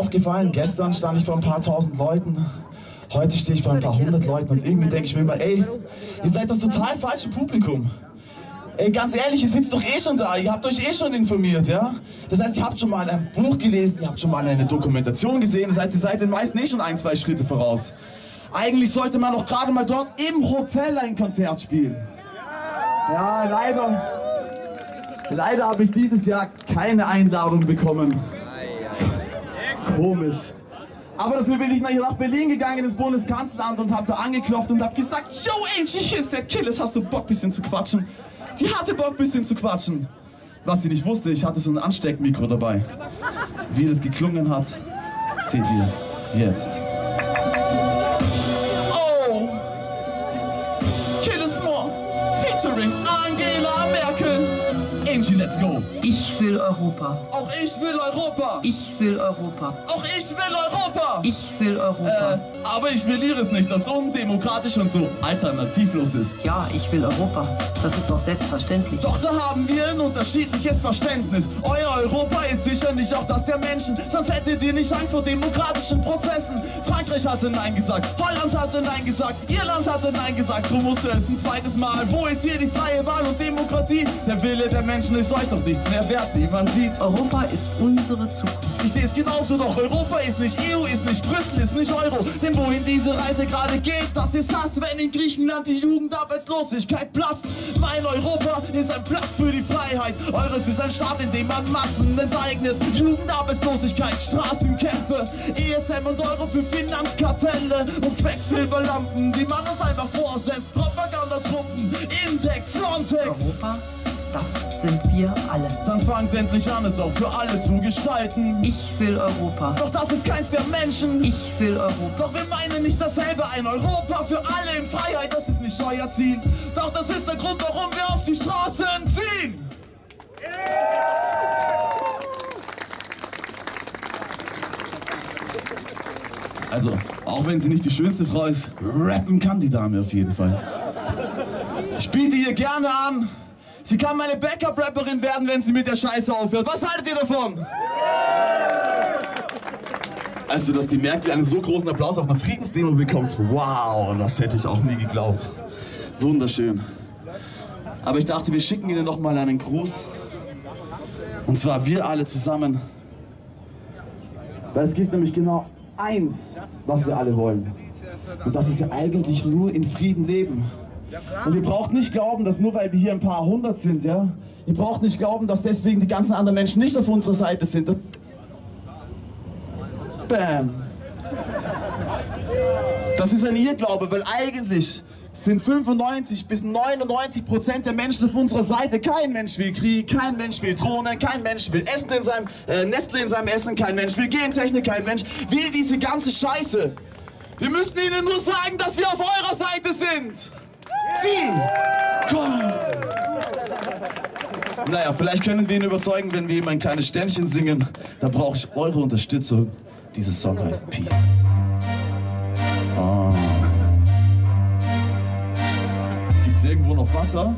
aufgefallen, gestern stand ich vor ein paar tausend Leuten, heute stehe ich vor ein paar hundert Leuten und irgendwie denke ich mir immer, ey, ihr seid das total falsche Publikum. Ey, ganz ehrlich, ihr sitzt doch eh schon da, ihr habt euch eh schon informiert, ja? Das heißt, ihr habt schon mal ein Buch gelesen, ihr habt schon mal eine Dokumentation gesehen, das heißt, ihr seid den meisten eh schon 1, 2 Schritte voraus. Eigentlich sollte man doch gerade mal dort im Hotel ein Konzert spielen. Ja, leider habe ich dieses Jahr keine Einladung bekommen. Komisch. Aber dafür bin ich nach Berlin gegangen, ins Bundeskanzleramt und habe da angeklopft und habe gesagt, yo Angie, hier ist der Killes, hast du Bock bisschen zu quatschen? Die hatte Bock bisschen zu quatschen. Was sie nicht wusste, ich hatte so ein Ansteckmikro dabei. Wie das geklungen hat, seht ihr jetzt. Oh! Killes More, featuring Angela Merkel. Angie, let's go! Ich will Europa. Auch ich will Europa! Ich will Europa. Auch ich will Europa! Ich will Europa. Aber ich will Ihres nicht, das undemokratisch und so alternativlos ist. Ja, ich will Europa. Das ist doch selbstverständlich. Doch da haben wir ein unterschiedliches Verständnis. Euer Europa ist sicher nicht auch das der Menschen. Sonst hättet ihr nicht Angst vor demokratischen Prozessen. Frankreich hatte Nein gesagt, Holland hatte Nein gesagt, Irland hatte Nein gesagt. So musste es ein zweites Mal. Wo ist hier die freie Wahl und Demokratie? Der Wille der Menschen ist euch doch nichts mehr wert, wie man sieht. Europa ist unsere Zukunft. Ich sehe es genauso, doch Europa ist nicht EU, ist nicht Brüssel, ist nicht Euro. Denn wohin diese Reise gerade geht, das ist Hass, wenn in Griechenland die Jugendarbeitslosigkeit platzt. Mein Europa ist ein Platz für die Freiheit. Eures ist ein Staat, in dem man Massen enteignet. Jugendarbeitslosigkeit, Straßenkämpfe, ESM und Euro für Finanzkartelle und Quecksilberlampen, die man uns einfach vorsetzt. Propagandatruppen, Index, Frontex. Europa? Das sind wir alle. Dann fangt endlich an, es auch für alle zu gestalten. Ich will Europa. Doch das ist keins der Menschen. Ich will Europa. Doch wir meinen nicht dasselbe. Ein Europa für alle in Freiheit, das ist nicht euer Ziel. Doch das ist der Grund, warum wir auf die Straßen ziehen. Also, auch wenn sie nicht die schönste Frau ist, rappen kann die Dame auf jeden Fall. Ich biete ihr gerne an. Sie kann meine Backup-Rapperin werden, wenn sie mit der Scheiße aufhört. Was haltet ihr davon? Also, dass die Merkel einen so großen Applaus auf einer Friedensdemo bekommt, wow, das hätte ich auch nie geglaubt. Wunderschön. Aber ich dachte, wir schicken Ihnen noch mal einen Gruß. Und zwar wir alle zusammen. Weil es gibt nämlich genau eins, was wir alle wollen. Und das ist ja eigentlich nur in Frieden leben. Und ihr braucht nicht glauben, dass nur weil wir hier ein paar hundert sind, ja, ihr braucht nicht glauben, dass deswegen die ganzen anderen Menschen nicht auf unserer Seite sind. Bam. Das ist ein Irrglaube, weil eigentlich sind 95 bis 99% der Menschen auf unserer Seite. Kein Mensch will Krieg, kein Mensch will Drohnen, kein Mensch will Essen in seinem Nestle in seinem Essen, kein Mensch will Gentechnik, kein Mensch will diese ganze Scheiße. Wir müssen ihnen nur sagen, dass wir auf eurer Seite sind. Sie! Naja, vielleicht können wir ihn überzeugen, wenn wir ihm ein kleines Ständchen singen. Da brauche ich eure Unterstützung. Dieser Song heißt Peace. Oh. Gibt's irgendwo noch Wasser?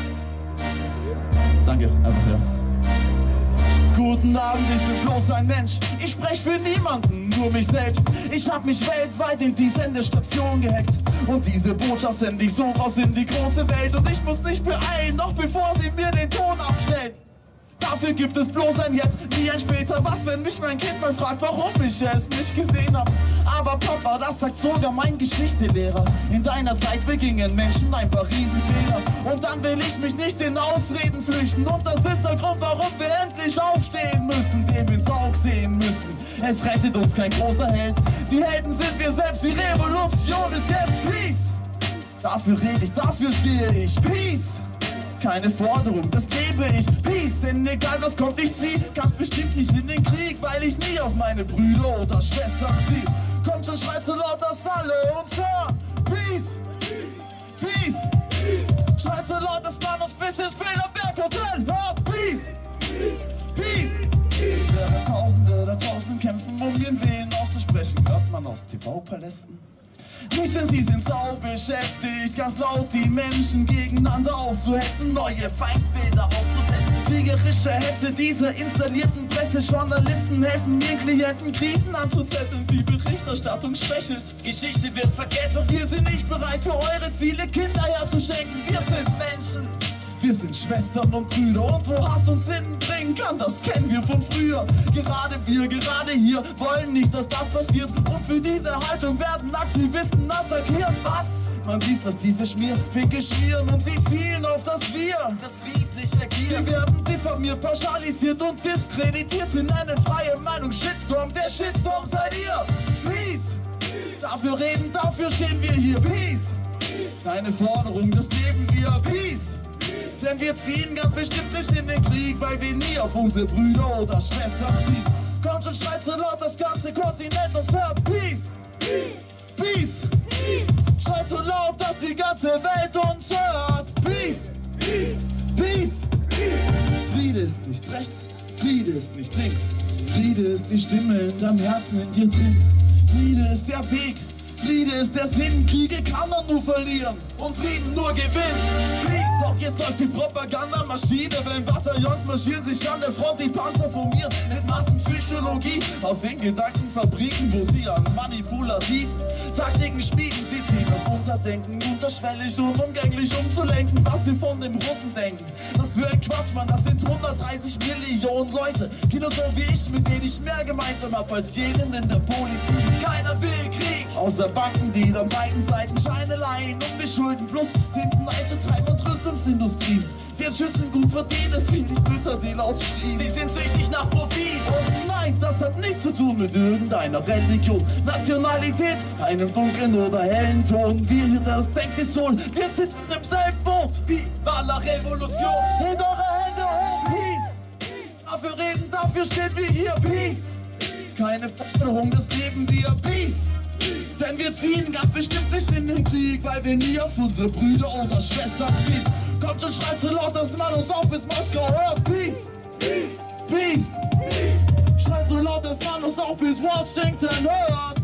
Danke, einfach ja. Guten Abend, ich bin bloß ein Mensch. Ich spreche für niemanden, nur mich selbst. Ich hab mich weltweit in die Sendestation gehackt. Und diese Botschaft sende ich so raus in die große Welt. Und ich muss nicht beeilen, noch bevor sie mir den Ton abstellt. Dafür gibt es bloß ein Jetzt, nie ein Später. Was, wenn mich mein Kind mal fragt, warum ich es nicht gesehen hab? Aber Papa, das sagt sogar mein Geschichtelehrer. In deiner Zeit begingen Menschen ein paar Riesenfehler. Und dann will ich mich nicht in Ausreden flüchten. Und das ist der Grund, warum wir endlich aufstehen müssen, dem ins Auge sehen müssen. Es rettet uns kein großer Held. Die Helden sind wir selbst, die Revolution ist jetzt Peace. Dafür rede ich, dafür stehe ich. Peace. Keine Forderung, das lebe ich. Peace, denn egal was kommt, ich zieh. Kannst bestimmt nicht in den Krieg, weil ich nie auf meine Brüder oder Schwestern zieh. Kommt schon, schreit so laut, dass alle uns hören. Peace, Peace. Schreit so laut, dass man uns bis ins Bilderberg-Hotel hört. Peace, Peace. Während Tausende da draußen kämpfen, um ihren Willen auszusprechen, hört man aus TV-Palästen. Nicht, denn sie sind sau beschäftigt, ganz laut die Menschen gegeneinander aufzuhetzen, neue Feindbilder aufzusetzen. kriegerische Hetze dieser installierten Pressejournalisten helfen mir Klienten Krisen anzuzetteln. Die Berichterstattung schwächelt, Geschichte wird vergessen. Wir sind nicht bereit für eure Ziele Kinder herzuschenken. Wir sind Menschen, wir sind Schwestern und Brüder. Und wo Hass uns hinbringen kann, das kennen wir von früher. Gerade wir, gerade hier wollen nicht, dass das passiert. Und für diese Haltung werden Aktivisten attackiert. Was? Man liest, was diese Schmierfinke schmieren und sie zielen auf das Wir, das friedlich agieren. Wir werden diffamiert, pauschalisiert und diskreditiert. Sie nennen freie Meinung Shitstorm, der Shitstorm seid ihr. Peace! Dafür reden, dafür stehen wir hier. Peace! Keine Forderung, das leben wir. Peace! Denn wir ziehen ganz bestimmt nicht in den Krieg, weil wir nie auf unsere Brüder oder Schwestern ziehen. Kommt schon, schreit so laut, das ganze Kontinent uns hört. Peace! Peace! Schreit so laut, dass die ganze Welt uns hört. Peace! Peace! Friede ist nicht rechts, Friede ist nicht links. Friede ist die Stimme in deinem Herzen in dir drin. Friede ist der Weg, Friede ist der Sinn. Kriege kann man nur verlieren und Frieden nur gewinnen. Peace! Doch jetzt läuft die Propagandamaschine, wenn Bataillons marschieren sich an der Front, die Panzer formieren mit Massenpsychologie aus den Gedankenfabriken, wo sie an manipulativ Taktiken spielen. Sie ziehen auf unser Denken unterschwellig und umgänglich, um zu lenken, was wir von dem Russen denken. Das für ein Quatsch, Mann, das sind 130 Millionen Leute, Kinder so wie ich, mit denen ich mehr gemeinsam hab als jeden in der Politik. Keiner will Krieg, außer Banken, die dann beiden Seiten Scheine leihen, um die Schulden plus Zinsen einzutreiben und Rüstungsindustrien, die an Schüssen gut verdienen, es sind nicht Mütter, die laut schrien. Sie sind süchtig nach Profit. Und nein, das hat nichts zu tun mit irgendeiner Religion, Nationalität, einem dunklen oder hellen Ton. Wir hier, das denkt die Sohn, wir sitzen im selben Boot. Viva la Revolution! Hebt eure Hände hoch, Peace! Dafür reden, dafür stehen wir hier, Peace! Keine Forderung, das leben wir, Peace! Denn wir ziehen ganz bestimmt nicht in den Krieg, weil wir nie auf unsere Brüder oder Schwestern ziehen. Kommt schon, schreit so laut, dass man uns auch bis Moskau hört. Peace! Peace! Schreit so laut, dass man uns auch bis Washington hört.